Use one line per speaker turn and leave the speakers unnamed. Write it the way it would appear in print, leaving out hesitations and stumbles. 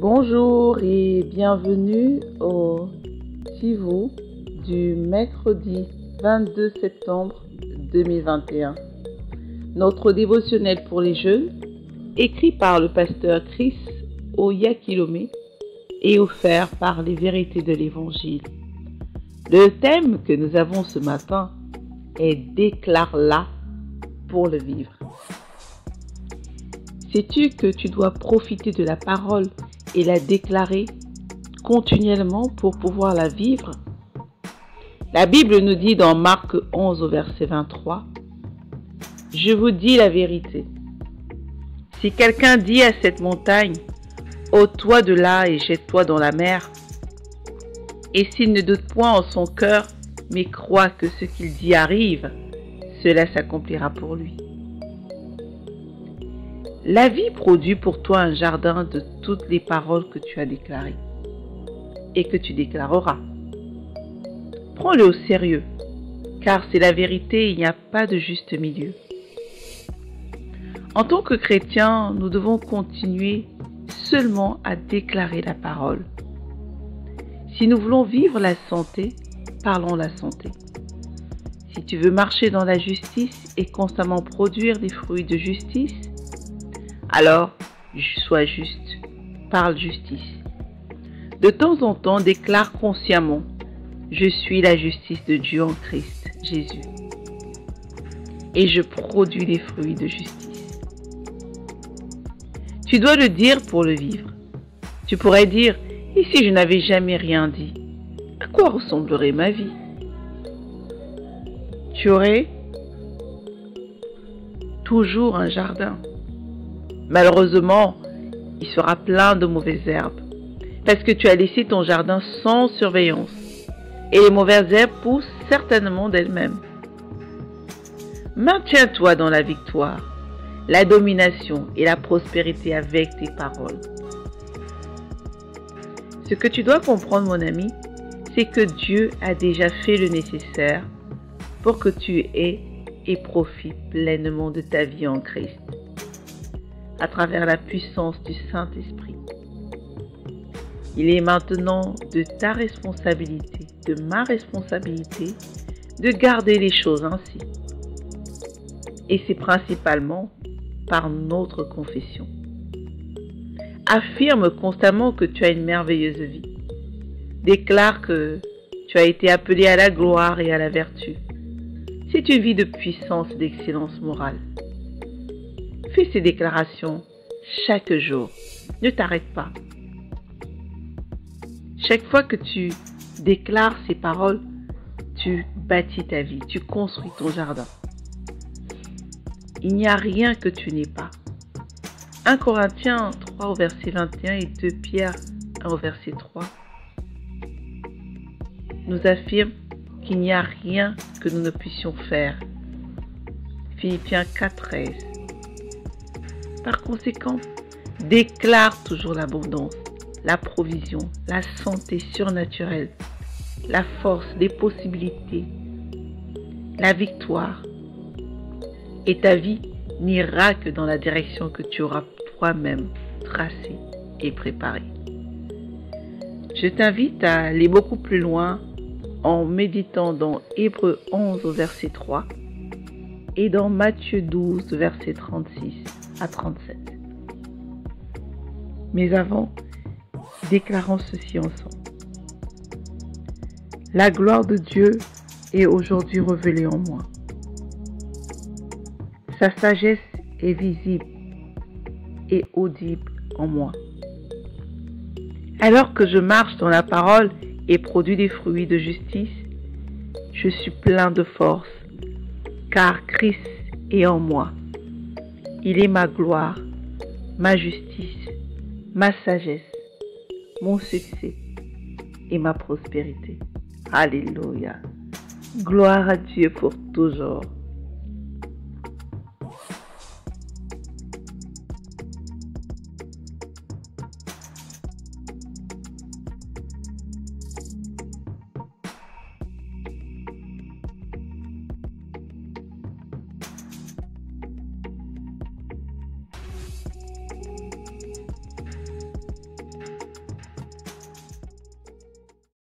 Bonjour et bienvenue au TiVo du mercredi 22 septembre 2021. Notre dévotionnel pour les jeunes, écrit par le pasteur Chris Oyakilome et offert par les vérités de l'Évangile. Le thème que nous avons ce matin est « Déclare-la pour le vivre ». Sais-tu que tu dois profiter de la parole et la déclarer continuellement pour pouvoir la vivre? La Bible nous dit dans Marc 11 au verset 23, « Je vous dis la vérité. Si quelqu'un dit à cette montagne, « ôte-toi de là et jette-toi dans la mer », et s'il ne doute point en son cœur, mais croit que ce qu'il dit arrive, cela s'accomplira pour lui. » La vie produit pour toi un jardin de toutes les paroles que tu as déclarées et que tu déclareras. Prends-le au sérieux, car c'est la vérité et il n'y a pas de juste milieu. En tant que chrétiens, nous devons continuer seulement à déclarer la parole. Si nous voulons vivre la santé, parlons la santé. Si tu veux marcher dans la justice et constamment produire des fruits de justice, alors sois juste, parle justice. De temps en temps, déclare consciemment, je suis la justice de Dieu en Christ Jésus, et je produis des fruits de justice. Tu dois le dire pour le vivre. Tu pourrais dire, et si je n'avais jamais rien dit, à quoi ressemblerait ma vie? Tu aurais toujours un jardin. Malheureusement, il sera plein de mauvaises herbes, parce que tu as laissé ton jardin sans surveillance, et les mauvaises herbes poussent certainement d'elles-mêmes. Maintiens-toi dans la victoire, la domination et la prospérité avec tes paroles. Ce que tu dois comprendre, mon ami, c'est que Dieu a déjà fait le nécessaire pour que tu aies et profites pleinement de ta vie en Christ, à travers la puissance du Saint-Esprit. Il est maintenant de ta responsabilité, de ma responsabilité, de garder les choses ainsi. Et c'est principalement par notre confession. Affirme constamment que tu as une merveilleuse vie. Déclare que tu as été appelé à la gloire et à la vertu. C'est une vie de puissance et d'excellence morale. Fais ces déclarations chaque jour. Ne t'arrête pas. Chaque fois que tu déclares ces paroles, tu bâtis ta vie, tu construis ton jardin. Il n'y a rien que tu n'aies pas. 1 Corinthiens 3 au verset 21 et 2 Pierre 1 au verset 3 nous affirment qu'il n'y a rien que nous ne puissions faire. Philippiens 4:13. Par conséquent, déclare toujours l'abondance, la provision, la santé surnaturelle, la force, les possibilités, la victoire. Et ta vie n'ira que dans la direction que tu auras toi-même tracée et préparée. Je t'invite à aller beaucoup plus loin en méditant dans Hébreux 11 au verset 3 et dans Matthieu 12 verset 36 à 37. Mais avant, déclarons ceci ensemble. La gloire de Dieu est aujourd'hui révélée en moi. Sa sagesse est visible et audible en moi. Alors que je marche dans la parole et produis des fruits de justice, je suis plein de force, car Christ est en moi. Il est ma gloire, ma justice, ma sagesse, mon succès et ma prospérité. Alléluia. Gloire à Dieu pour toujours.